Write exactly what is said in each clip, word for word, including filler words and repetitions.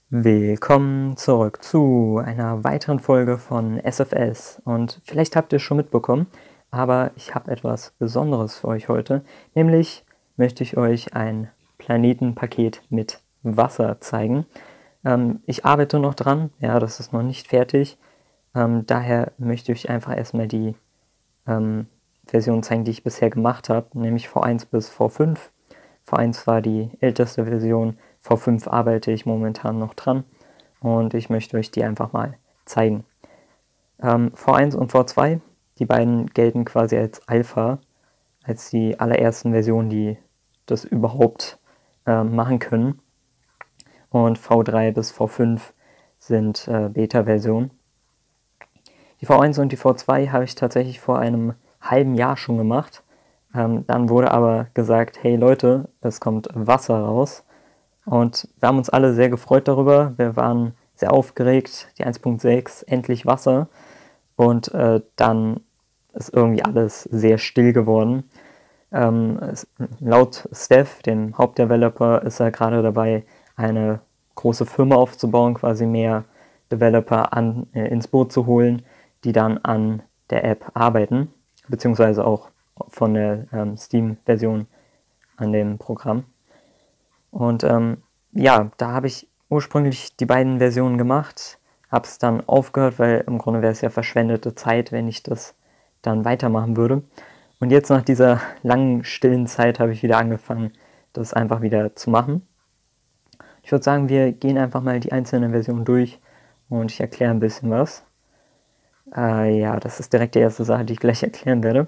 Willkommen zurück zu einer weiteren Folge von S F S und vielleicht habt ihr es schon mitbekommen, aber ich habe etwas Besonderes für euch heute, nämlich möchte ich euch ein Planetenpaket mit Wasser zeigen. Ähm, ich arbeite noch dran, ja, das ist noch nicht fertig, ähm, daher möchte ich einfach erstmal die ähm, Version zeigen, die ich bisher gemacht habe, nämlich V eins bis V fünf. V eins war die älteste Version, V fünf arbeite ich momentan noch dran und ich möchte euch die einfach mal zeigen. Ähm, V eins und V zwei, die beiden gelten quasi als Alpha, als die allerersten Versionen, die das überhaupt äh, machen können. Und V drei bis V fünf sind äh, Beta-Versionen. Die V eins und die V zwei habe ich tatsächlich vor einem halben Jahr schon gemacht. Ähm, dann wurde aber gesagt, hey Leute, es kommt Wasser raus. Und wir haben uns alle sehr gefreut darüber. Wir waren sehr aufgeregt, die eins Punkt sechs, endlich Wasser. Und äh, dann ist irgendwie alles sehr still geworden. Ähm, es, laut Steph, dem Hauptdeveloper, ist er gerade dabei, eine große Firma aufzubauen, quasi mehr Developer an, äh, ins Boot zu holen, die dann an der App arbeiten, beziehungsweise auch von der ähm, Steam-Version an dem Programm. Und ähm, ja, da habe ich ursprünglich die beiden Versionen gemacht, habe es dann aufgehört, weil im Grunde wäre es ja verschwendete Zeit, wenn ich das dann weitermachen würde. Und jetzt nach dieser langen, stillen Zeit habe ich wieder angefangen, das einfach wieder zu machen. Ich würde sagen, wir gehen einfach mal die einzelnen Versionen durch und ich erkläre ein bisschen was. Äh, ja, das ist direkt die erste Sache, die ich gleich erklären werde.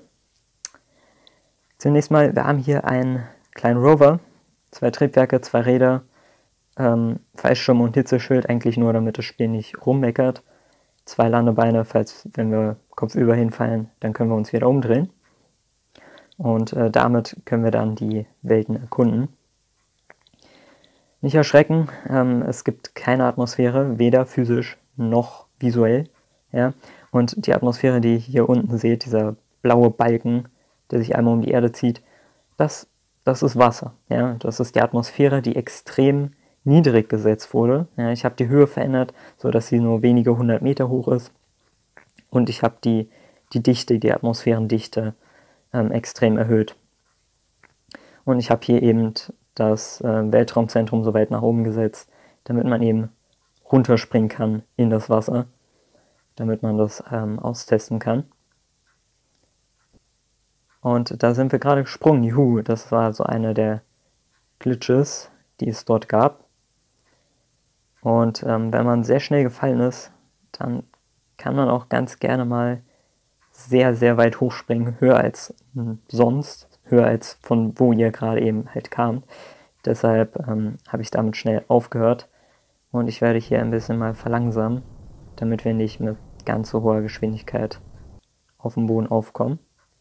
Zunächst mal, wir haben hier einen kleinen Rover, zwei Triebwerke, zwei Räder, ähm, Fallschirm und Hitzeschild, eigentlich nur, damit das Spiel nicht rummeckert. Zwei Landebeine, falls, wenn wir kopfüber hinfallen, dann können wir uns wieder umdrehen. Und äh, damit können wir dann die Welten erkunden. Nicht erschrecken, ähm, es gibt keine Atmosphäre, weder physisch noch visuell. Ja? Und die Atmosphäre, die ihr hier unten seht, dieser blaue Balken, der sich einmal um die Erde zieht, das, das ist Wasser. Ja? Das ist die Atmosphäre, die extrem niedrig gesetzt wurde. Ja? Ich habe die Höhe verändert, sodass sie nur wenige hundert Meter hoch ist. Und ich habe die, die Dichte, die Atmosphärendichte ähm, extrem erhöht. Und ich habe hier eben das äh, Weltraumzentrum so weit nach oben gesetzt, damit man eben runterspringen kann in das Wasser, damit man das ähm, austesten kann. Und da sind wir gerade gesprungen, juhu, das war so eine der Glitches, die es dort gab. Und ähm, wenn man sehr schnell gefallen ist, dann kann man auch ganz gerne mal sehr, sehr weit hochspringen, höher als hm, sonst, höher als von wo ihr gerade eben halt kamt. Deshalb ähm, habe ich damit schnell aufgehört und ich werde hier ein bisschen mal verlangsamen, damit wir nicht mit ganz so hoher Geschwindigkeit auf dem Boden aufkommen.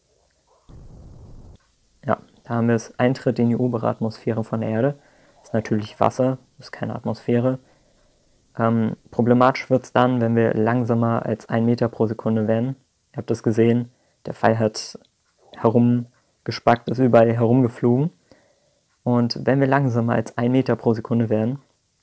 Ja, da haben wir es, Eintritt in die obere Atmosphäre von der Erde. Das ist natürlich Wasser, das ist keine Atmosphäre. Ähm, problematisch wird es dann, wenn wir langsamer als ein Meter pro Sekunde werden. Ihr habt das gesehen, der Pfeil hat herumgespackt, ist überall herumgeflogen. Und wenn wir langsamer als ein Meter pro Sekunde werden,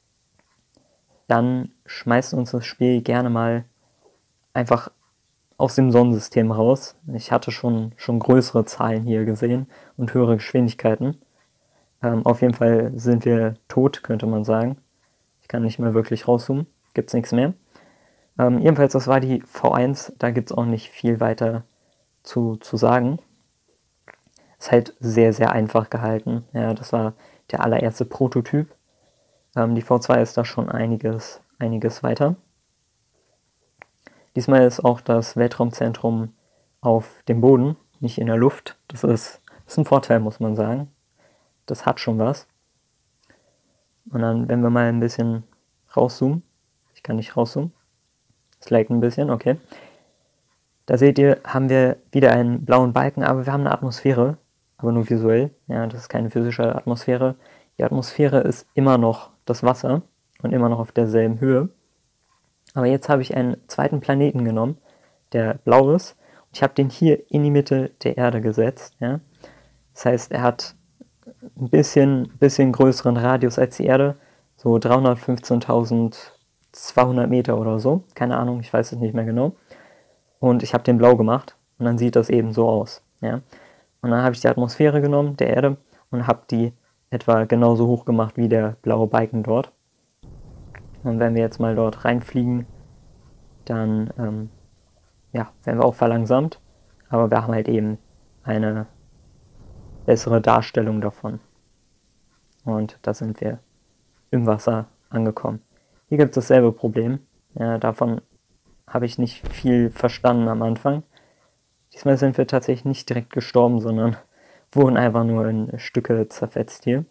dann schmeißt uns das Spiel gerne mal einfach aus dem Sonnensystem raus. Ich hatte schon, schon größere Zahlen hier gesehen und höhere Geschwindigkeiten. Ähm, auf jeden Fall sind wir tot, könnte man sagen. Ich kann nicht mehr wirklich rauszoomen, gibt es nichts mehr. Ähm, jedenfalls, das war die V eins, da gibt es auch nicht viel weiter zu, zu sagen. Ist halt sehr, sehr einfach gehalten. Ja, das war der allererste Prototyp. Ähm, die V zwei ist da schon einiges, einiges weiter. Diesmal ist auch das Weltraumzentrum auf dem Boden, nicht in der Luft. Das ist, ist ein Vorteil, muss man sagen. Das hat schon was. Und dann, wenn wir mal ein bisschen rauszoomen, ich kann nicht rauszoomen, es laggt ein bisschen, okay. Da seht ihr, haben wir wieder einen blauen Balken, aber wir haben eine Atmosphäre, aber nur visuell. Ja, das ist keine physische Atmosphäre. Die Atmosphäre ist immer noch das Wasser und immer noch auf derselben Höhe. Aber jetzt habe ich einen zweiten Planeten genommen, der blau ist. Und ich habe den hier in die Mitte der Erde gesetzt. Ja. Das heißt, er hat ein bisschen, bisschen größeren Radius als die Erde, so dreihundertfünfzehntausendzweihundert Meter oder so. Keine Ahnung, ich weiß es nicht mehr genau. Und ich habe den blau gemacht und dann sieht das eben so aus. Ja? Und dann habe ich die Atmosphäre genommen, der Erde, und habe die etwa genauso hoch gemacht wie der blaue Balken dort. Und wenn wir jetzt mal dort reinfliegen, dann ähm, ja, werden wir auch verlangsamt, aber wir haben halt eben eine bessere Darstellung davon. Und da sind wir im Wasser angekommen. Hier gibt es dasselbe Problem. Ja, davon habe ich nicht viel verstanden am Anfang. Diesmal sind wir tatsächlich nicht direkt gestorben, sondern wurden einfach nur in Stücke zerfetzt hier.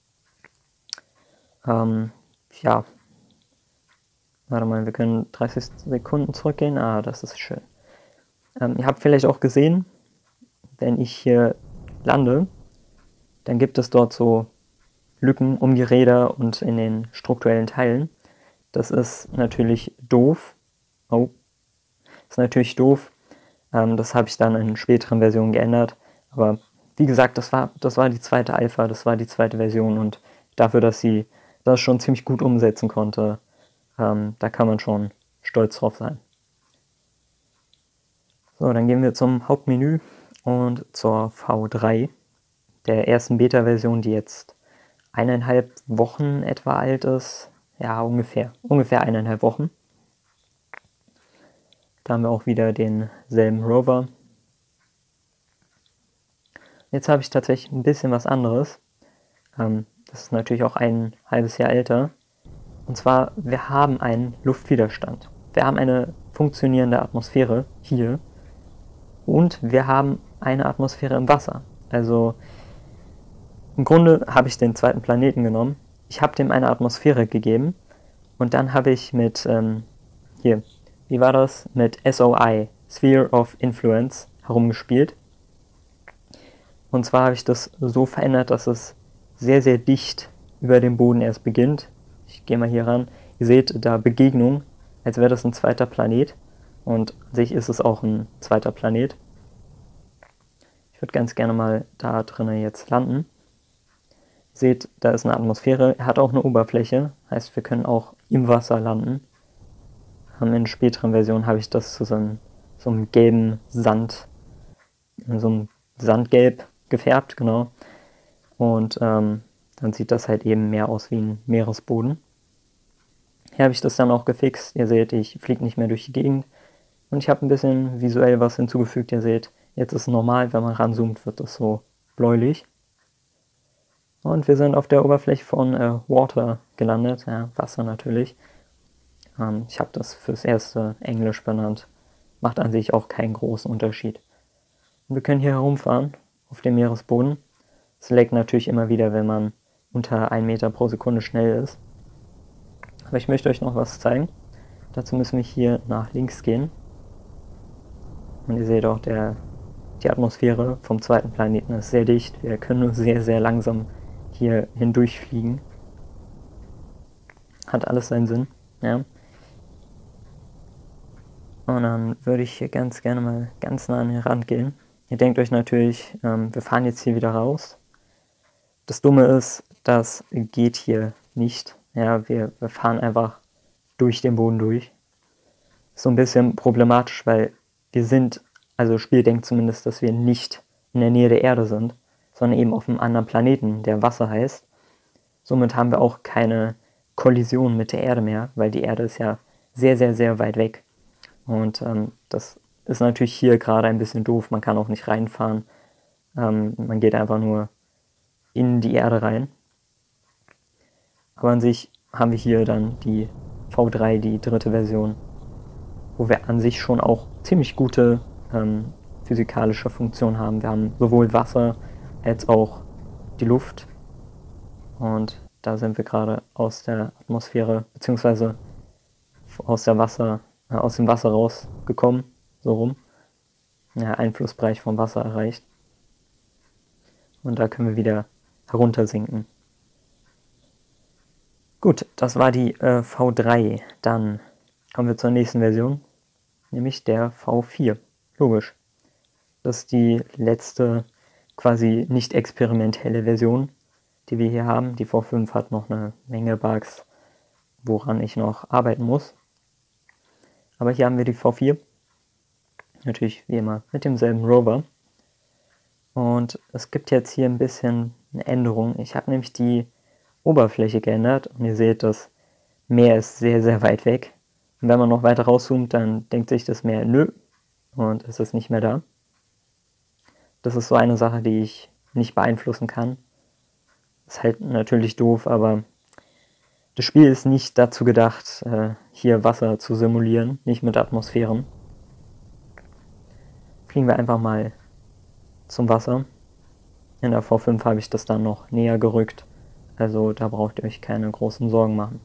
Ähm, ja. Warte mal, wir können dreißig Sekunden zurückgehen. Ah, das ist schön. Ähm, ihr habt vielleicht auch gesehen, wenn ich hier lande, dann gibt es dort so Lücken um die Räder und in den strukturellen Teilen. Das ist natürlich doof. Oh, das ist natürlich doof. Ähm, das habe ich dann in späteren Versionen geändert. Aber wie gesagt, das war, das war die zweite Alpha, das war die zweite Version. Und dafür, dass sie das schon ziemlich gut umsetzen konnte, ähm, da kann man schon stolz drauf sein. So, dann gehen wir zum Hauptmenü und zur V drei, der ersten Beta-Version, die jetzt eineinhalb Wochen etwa alt ist. Ja, ungefähr. Ungefähr eineinhalb Wochen. Da haben wir auch wieder denselben Rover. Jetzt habe ich tatsächlich ein bisschen was anderes. Ähm, das ist natürlich auch ein halbes Jahr älter. Und zwar, wir haben einen Luftwiderstand. Wir haben eine funktionierende Atmosphäre hier. Und wir haben eine Atmosphäre im Wasser. Also im Grunde habe ich den zweiten Planeten genommen. Ich habe dem eine Atmosphäre gegeben. Und dann habe ich mit, ähm, hier, wie war das? Mit S O I, Sphere of Influence, herumgespielt. Und zwar habe ich das so verändert, dass es sehr, sehr dicht über dem Boden erst beginnt. Ich gehe mal hier ran. Ihr seht da Begegnung, als wäre das ein zweiter Planet. Und an sich ist es auch ein zweiter Planet. Ich würde ganz gerne mal da drinnen jetzt landen. Ihr seht, da ist eine Atmosphäre. Er hat auch eine Oberfläche. Heißt, wir können auch im Wasser landen. In späteren Versionen habe ich das zu so einem, so einem gelben Sand, so einem Sandgelb gefärbt, genau. Und ähm, dann sieht das halt eben mehr aus wie ein Meeresboden. Hier habe ich das dann auch gefixt. Ihr seht, ich fliege nicht mehr durch die Gegend. Und ich habe ein bisschen visuell was hinzugefügt. Ihr seht, jetzt ist es normal, wenn man ranzoomt, wird das so bläulich. Und wir sind auf der Oberfläche von äh, Water gelandet. Ja, Wasser natürlich. Ähm, ich habe das fürs erste Englisch benannt. Macht an sich auch keinen großen Unterschied. Und wir können hier herumfahren auf dem Meeresboden. Es leckt natürlich immer wieder, wenn man unter ein Meter pro Sekunde schnell ist. Aber ich möchte euch noch was zeigen. Dazu müssen wir hier nach links gehen. Und ihr seht auch, der, die Atmosphäre vom zweiten Planeten ist sehr dicht. Wir können nur sehr, sehr langsam hier hindurchfliegen. Hat alles seinen Sinn. Ja. Und dann würde ich hier ganz gerne mal ganz nah an den Rand gehen. Ihr denkt euch natürlich, ähm, wir fahren jetzt hier wieder raus. Das Dumme ist, das geht hier nicht. Ja, wir, wir fahren einfach durch den Boden durch. Ist so ein bisschen problematisch, weil wir sind, also das Spiel denkt zumindest, dass wir nicht in der Nähe der Erde sind, sondern eben auf einem anderen Planeten, der Wasser heißt. Somit haben wir auch keine Kollision mit der Erde mehr, weil die Erde ist ja sehr, sehr, sehr weit weg. Und ähm, das ist natürlich hier gerade ein bisschen doof. Man kann auch nicht reinfahren. Ähm, man geht einfach nur in die Erde rein. Aber an sich haben wir hier dann die V drei, die dritte Version, wo wir an sich schon auch ziemlich gute ähm, physikalische Funktionen haben. Wir haben sowohl Wasser als auch die Luft. Und da sind wir gerade aus der Atmosphäre, beziehungsweise aus, der Wasser, äh, aus dem Wasser rausgekommen, so rum. Ja, Einflussbereich vom Wasser erreicht. Und da können wir wieder heruntersinken. Gut, das war die äh, V drei. Dann kommen wir zur nächsten Version, nämlich der V vier. Logisch. Das ist die letzte quasi nicht experimentelle Version, die wir hier haben. Die V fünf hat noch eine Menge Bugs, woran ich noch arbeiten muss. Aber hier haben wir die V vier. Natürlich wie immer mit demselben Rover. Und es gibt jetzt hier ein bisschen eine Änderung. Ich habe nämlich die Oberfläche geändert und ihr seht, das Meer ist sehr, sehr weit weg. Und wenn man noch weiter rauszoomt, dann denkt sich das Meer, nö, und es ist nicht mehr da. Das ist so eine Sache, die ich nicht beeinflussen kann. Ist halt natürlich doof, aber das Spiel ist nicht dazu gedacht, hier Wasser zu simulieren, nicht mit Atmosphären. Fliegen wir einfach mal zum Wasser. In der V fünf habe ich das dann noch näher gerückt, also da braucht ihr euch keine großen Sorgen machen.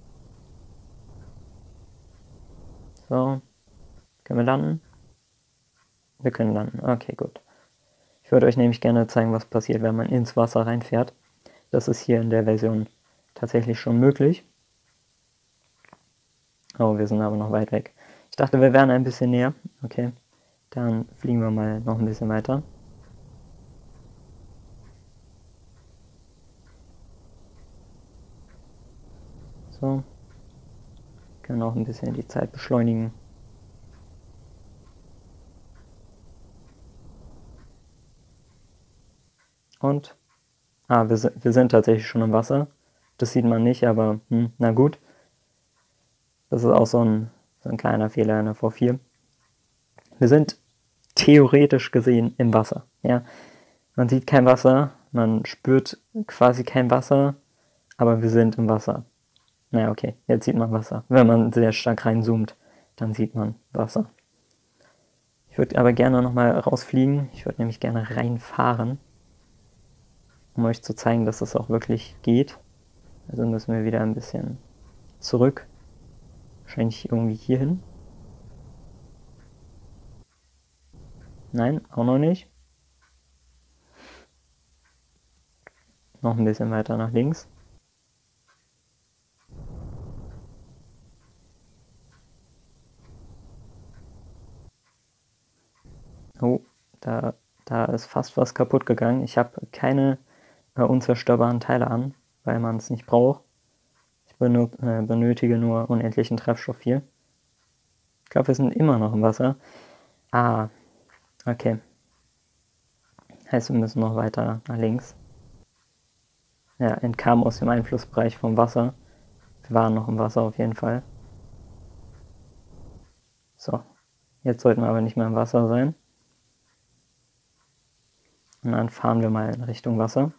So, können wir landen? Wir können landen, okay, gut. Ich würde euch nämlich gerne zeigen, was passiert, wenn man ins Wasser reinfährt. Das ist hier in der Version tatsächlich schon möglich. Oh, wir sind aber noch weit weg. Ich dachte, wir wären ein bisschen näher. Okay, dann fliegen wir mal noch ein bisschen weiter. So, können auch ein bisschen die Zeit beschleunigen. Und, ah, wir sind, wir sind tatsächlich schon im Wasser. Das sieht man nicht, aber hm, na gut. Das ist auch so ein, so ein kleiner Fehler in der V vier. Wir sind theoretisch gesehen im Wasser. Ja? Man sieht kein Wasser, man spürt quasi kein Wasser, aber wir sind im Wasser. Naja, okay, jetzt sieht man Wasser. Wenn man sehr stark reinzoomt, dann sieht man Wasser. Ich würde aber gerne nochmal rausfliegen. Ich würde nämlich gerne reinfahren, um euch zu zeigen, dass es auch wirklich geht. Also müssen wir wieder ein bisschen zurück. Wahrscheinlich irgendwie hier hin. Nein, auch noch nicht. Noch ein bisschen weiter nach links. Oh, da, da ist fast was kaputt gegangen. Ich habe keine äh, unzerstörbaren Teile an, weil man es nicht braucht. Ich benut, äh, benötige nur unendlichen Treibstoff hier. Ich glaube, wir sind immer noch im Wasser. Ah, okay. Heißt, wir müssen noch weiter nach links. Ja, entkam aus dem Einflussbereich vom Wasser. Wir waren noch im Wasser auf jeden Fall. So, jetzt sollten wir aber nicht mehr im Wasser sein. Und dann fahren wir mal in Richtung Wasser.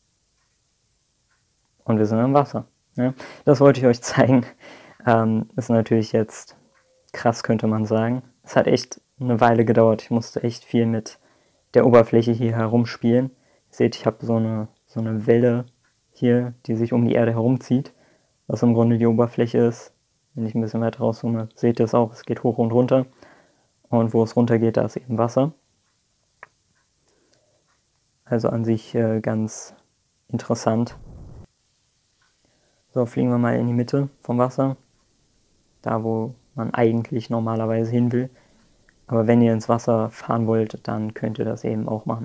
Und wir sind im Wasser. Ja, das wollte ich euch zeigen. Ähm, ist natürlich jetzt krass, könnte man sagen. Es hat echt eine Weile gedauert. Ich musste echt viel mit der Oberfläche hier herumspielen. Ihr seht, ich habe so eine, so eine Welle hier, die sich um die Erde herumzieht, was im Grunde die Oberfläche ist. Wenn ich ein bisschen weiter rauszoome, seht ihr es auch, es geht hoch und runter. Und wo es runter geht, da ist eben Wasser. Also an sich äh, ganz interessant. So, fliegen wir mal in die Mitte vom Wasser. Da, wo man eigentlich normalerweise hin will. Aber wenn ihr ins Wasser fahren wollt, dann könnt ihr das eben auch machen.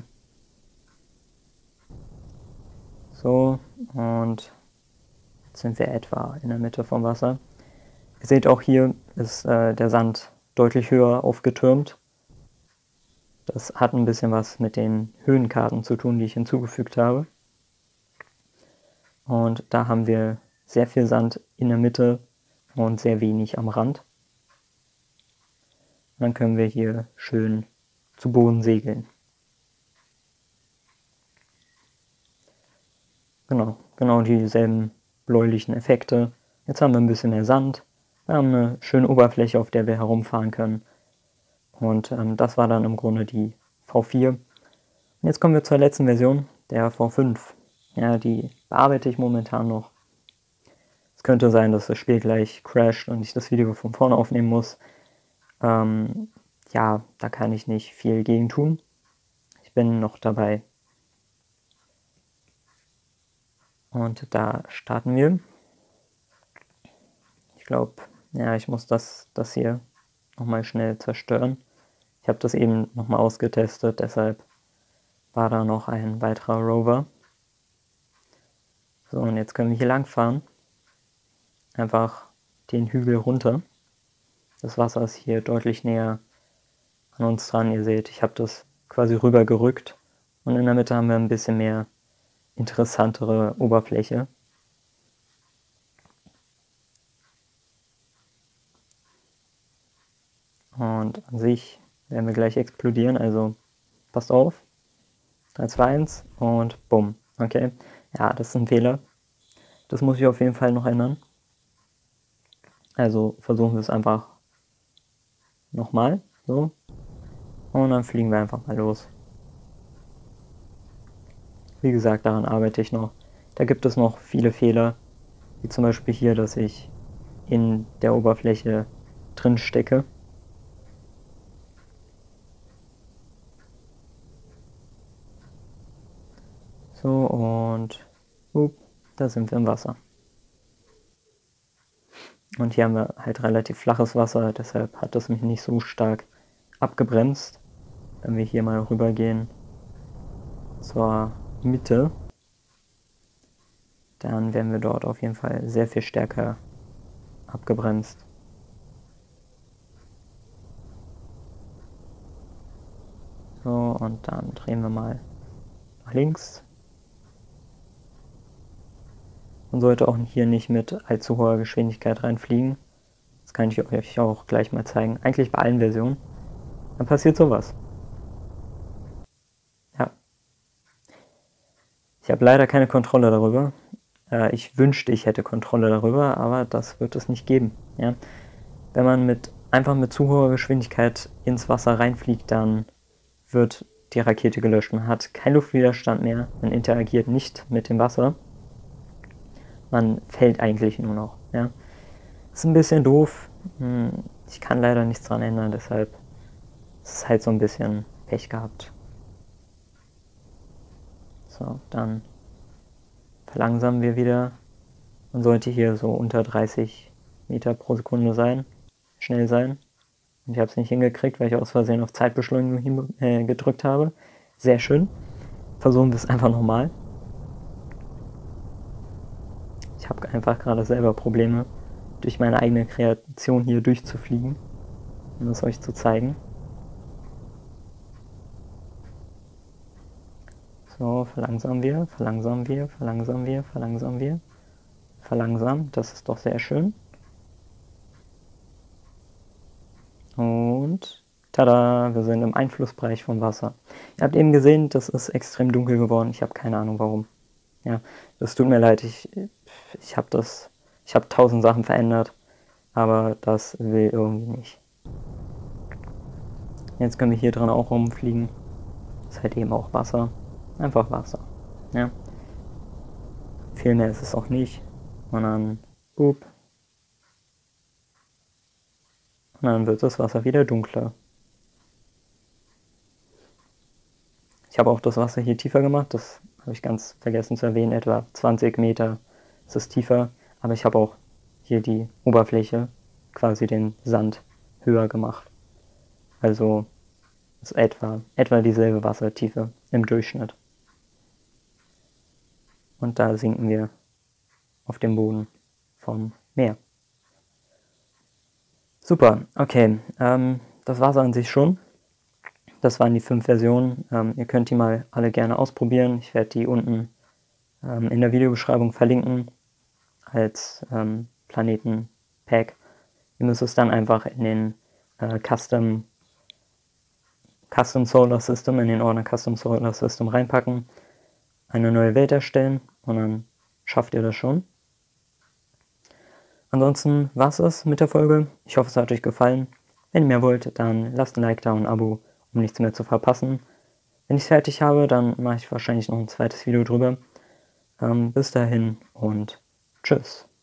So, und jetzt sind wir etwa in der Mitte vom Wasser. Ihr seht auch hier ist äh, der Sand deutlich höher aufgetürmt. Das hat ein bisschen was mit den Höhenkarten zu tun, die ich hinzugefügt habe. Und da haben wir sehr viel Sand in der Mitte und sehr wenig am Rand. Dann können wir hier schön zu Boden segeln. Genau, genau dieselben bläulichen Effekte. Jetzt haben wir ein bisschen mehr Sand. Wir haben eine schöne Oberfläche, auf der wir herumfahren können. Und ähm, das war dann im Grunde die V vier. Und jetzt kommen wir zur letzten Version, der V fünf. Ja, die bearbeite ich momentan noch. Es könnte sein, dass das Spiel gleich crasht und ich das Video von vorne aufnehmen muss. Ähm, ja, da kann ich nicht viel gegen tun. Ich bin noch dabei. Und da starten wir. Ich glaube, ja, ich muss das, das hier nochmal schnell zerstören. Ich habe das eben nochmal ausgetestet, deshalb war da noch ein weiterer Rover. So, und jetzt können wir hier lang fahren. Einfach den Hügel runter. Das Wasser ist hier deutlich näher an uns dran. Ihr seht, ich habe das quasi rüber gerückt. Und in der Mitte haben wir ein bisschen mehr interessantere Oberfläche. Und an sich werden wir gleich explodieren, also passt auf. drei, zwei, eins und bumm. Okay, ja, das ist ein Fehler. Das muss ich auf jeden Fall noch ändern. Also versuchen wir es einfach nochmal, so. Und dann fliegen wir einfach mal los. Wie gesagt, daran arbeite ich noch. Da gibt es noch viele Fehler, wie zum Beispiel hier, dass ich in der Oberfläche drin stecke. So, und up, da sind wir im Wasser. Und hier haben wir halt relativ flaches Wasser, deshalb hat das mich nicht so stark abgebremst. Wenn wir hier mal rübergehen zur Mitte, dann werden wir dort auf jeden Fall sehr viel stärker abgebremst. So, und dann drehen wir mal nach links. Man sollte auch hier nicht mit allzu hoher Geschwindigkeit reinfliegen. Das kann ich euch auch gleich mal zeigen. Eigentlich bei allen Versionen. Dann passiert sowas. Ja. Ich habe leider keine Kontrolle darüber. Äh, ich wünschte, ich hätte Kontrolle darüber, aber das wird es nicht geben. Ja? Wenn man mit, einfach mit zu hoher Geschwindigkeit ins Wasser reinfliegt, dann wird die Rakete gelöscht. Man hat keinen Luftwiderstand mehr. Man interagiert nicht mit dem Wasser. Man fällt eigentlich nur noch. Ja. Ist ein bisschen doof. Ich kann leider nichts dran ändern, deshalb ist es halt so ein bisschen Pech gehabt. So, dann verlangsamen wir wieder. Man sollte hier so unter dreißig Meter pro Sekunde sein, schnell sein. Und ich habe es nicht hingekriegt, weil ich aus Versehen auf Zeitbeschleunigung äh, gedrückt habe. Sehr schön. Versuchen wir es einfach nochmal. Ich habe einfach gerade selber Probleme, durch meine eigene Kreation hier durchzufliegen, um es euch zu zeigen. So, verlangsamen wir, verlangsamen wir, verlangsamen wir, verlangsamen wir. Verlangsamen, das ist doch sehr schön. Und tada, wir sind im Einflussbereich vom Wasser. Ihr habt eben gesehen, das ist extrem dunkel geworden. Ich habe keine Ahnung warum. Ja, das tut mir leid, ich, ich habe das, ich habe tausend Sachen verändert, aber das will irgendwie nicht. Jetzt können wir hier dran auch rumfliegen. Ist halt eben auch Wasser. Einfach Wasser. Ja. Viel mehr ist es auch nicht. Und dann, boop. Und dann wird das Wasser wieder dunkler. Ich habe auch das Wasser hier tiefer gemacht, das habe ich ganz vergessen zu erwähnen, etwa zwanzig Meter ist es tiefer, aber ich habe auch hier die Oberfläche, quasi den Sand, höher gemacht. Also ist etwa, etwa dieselbe Wassertiefe im Durchschnitt. Und da sinken wir auf dem Boden vom Meer. Super, okay, ähm, das war's an sich schon. Das waren die fünf Versionen. Ähm, ihr könnt die mal alle gerne ausprobieren. Ich werde die unten ähm, in der Videobeschreibung verlinken als ähm, Planeten-Pack. Ihr müsst es dann einfach in den äh, Custom, Custom Solar System, in den Ordner Custom Solar System reinpacken, eine neue Welt erstellen und dann schafft ihr das schon. Ansonsten war es das mit der Folge. Ich hoffe, es hat euch gefallen. Wenn ihr mehr wollt, dann lasst ein Like da und ein Abo, um nichts mehr zu verpassen. Wenn ich es fertig habe, dann mache ich wahrscheinlich noch ein zweites Video drüber. Ähm, bis dahin und tschüss.